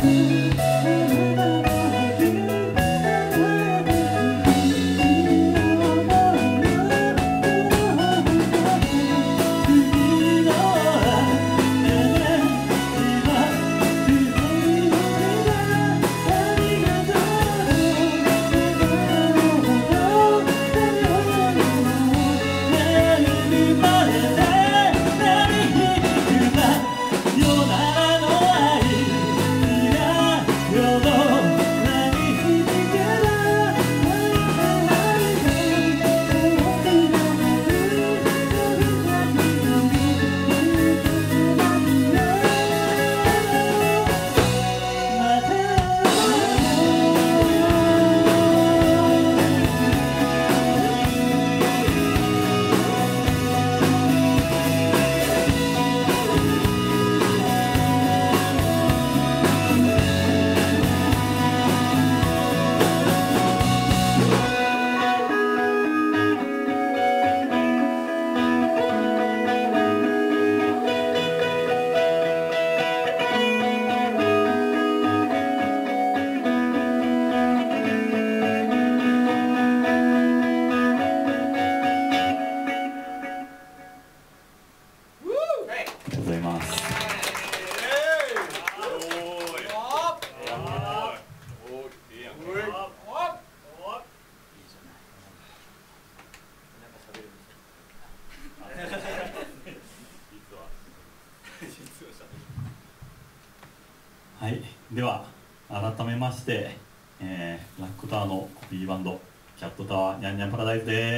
はい、では改めまして、ラックタワーのコピーバンドキャットタワーニャンニャンパラダイスです。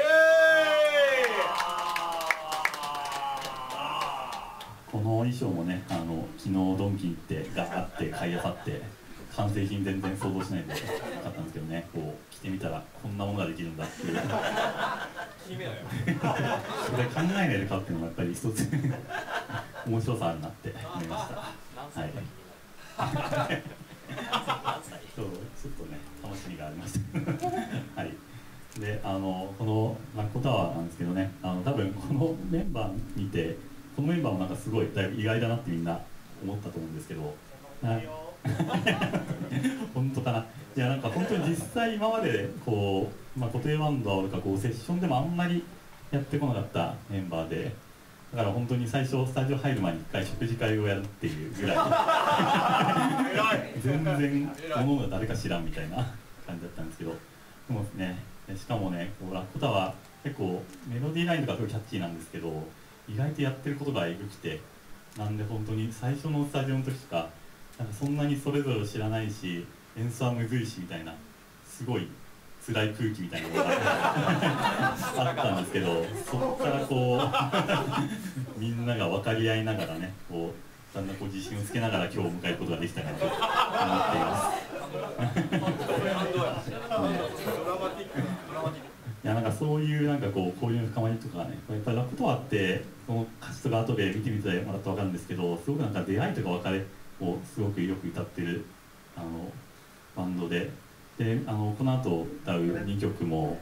この衣装もね、昨日ドンキ行ってガーって買いあさって完成品全然想像しないで買ったんですけどね、こう着てみたらこんなものができるんだっていうそれ考えないで買うっていうのもやっぱり一つ面白さあるなって思いました。はいそうちょっとね楽しみがありましたはい。でこのラッコタワーなんですけどね、多分このメンバー見てこのメンバーもなんかすごいだいぶ意外だなってみんな思ったと思うんですけど、本当かな。いやなんか本当に実際今までこう、固定バンドはおるかこうセッションでもあんまりやってこなかったメンバーで、だから本当に最初スタジオ入る前に1回食事会をやるっていうぐらい全然物が誰か知らんみたいな感じだったんですけど、でもねしかもねこうラッコタワー結構メロディーラインとかすごいキャッチーなんですけど、意外とやってることがエグくて、なんで本当に最初のスタジオの時とかなんかそんなにそれぞれ知らないし演奏はむずいしみたいなすごい辛い空気みたいなのがあったんですけど、そこからこうみんなが分かり合いながらねこうだんだんこう自信をつけながら今日を迎えることができたかなと思っていますいやなんかそういうなんかこう交流の深まりとかね、やっぱりラッコタワーってこの歌詞とか後で見てみてもらったら分かるんですけど、すごくなんか出会いとか別れをすごくよく歌ってるバンドで、この後歌う2曲も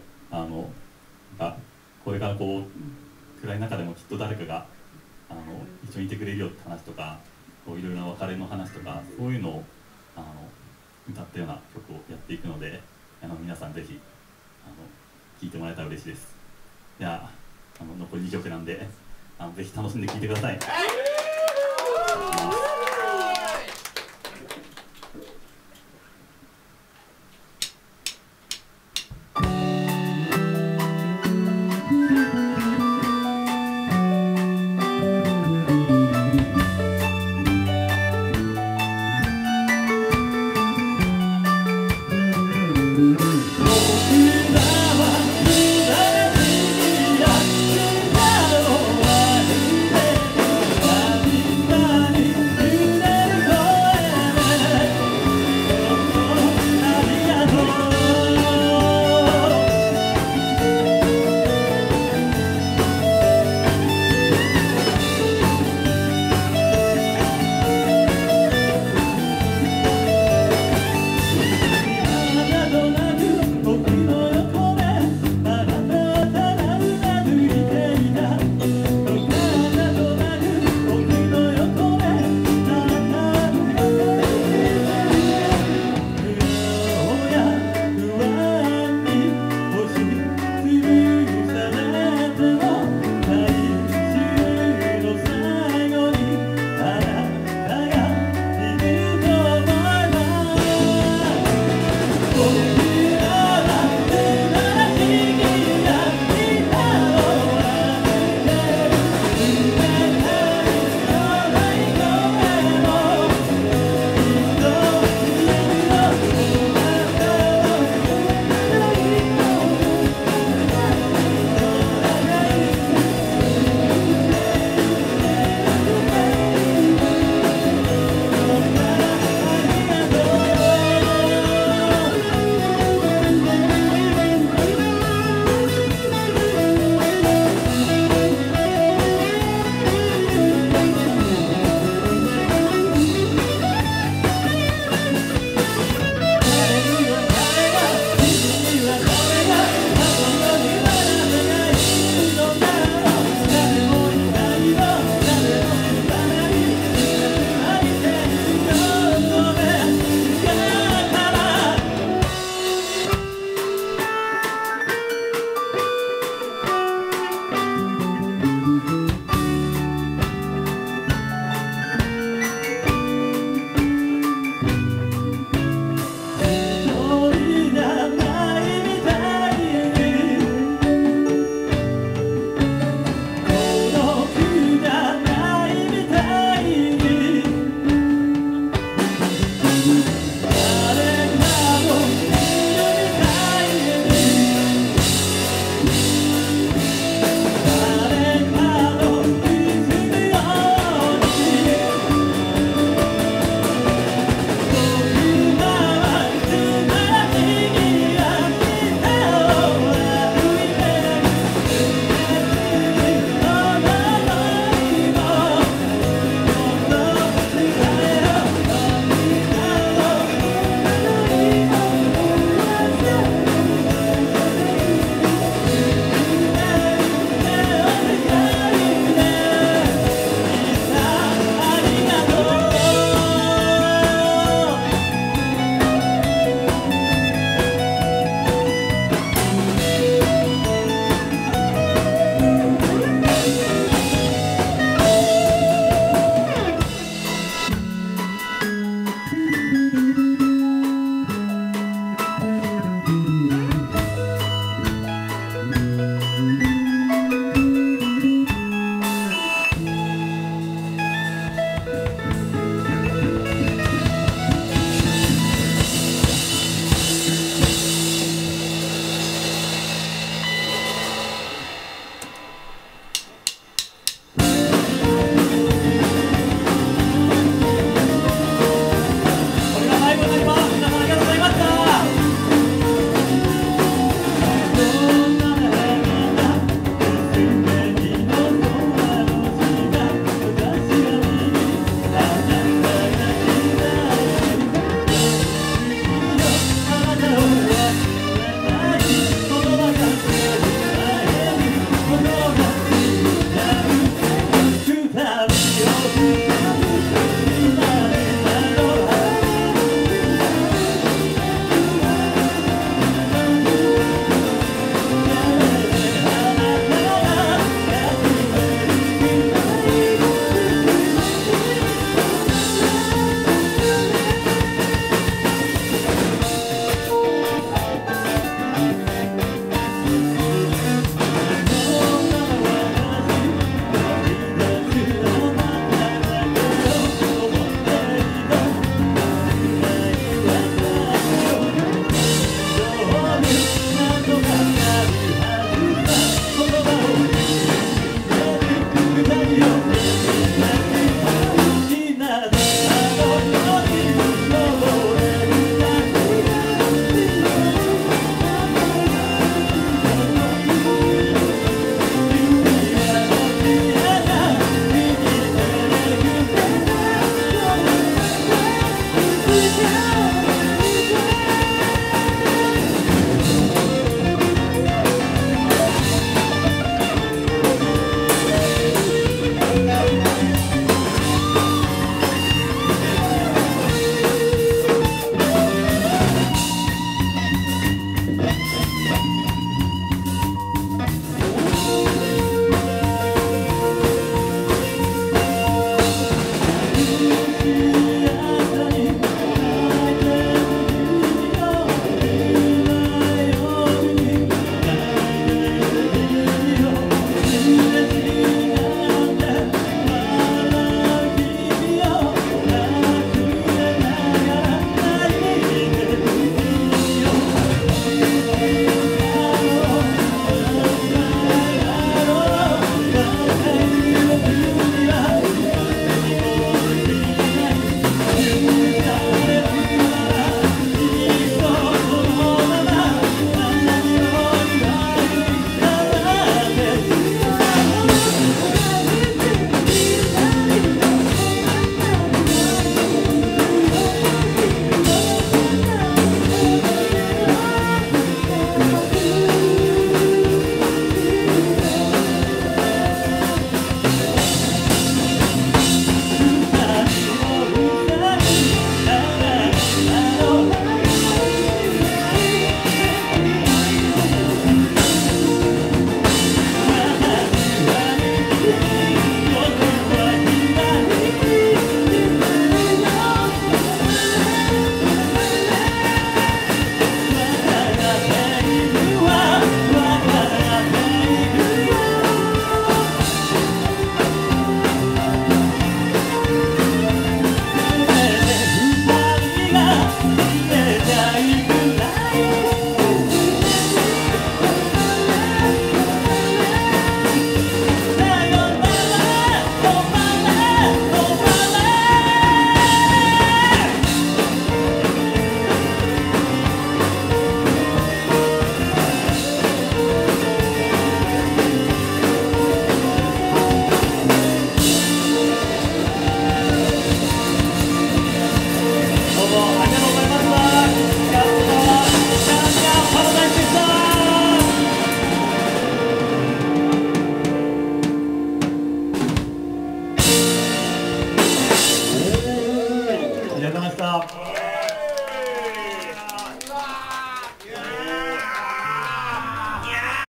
これからこう暗い中でもきっと誰かが一緒にいてくれるよって話とかいろいろな別れの話とかそういうのを歌ったような曲をやっていくので、皆さんぜひ聴いてもらえたら嬉しいです。じゃあ残り2曲なんでぜひ楽しんで聴いてください。 そんな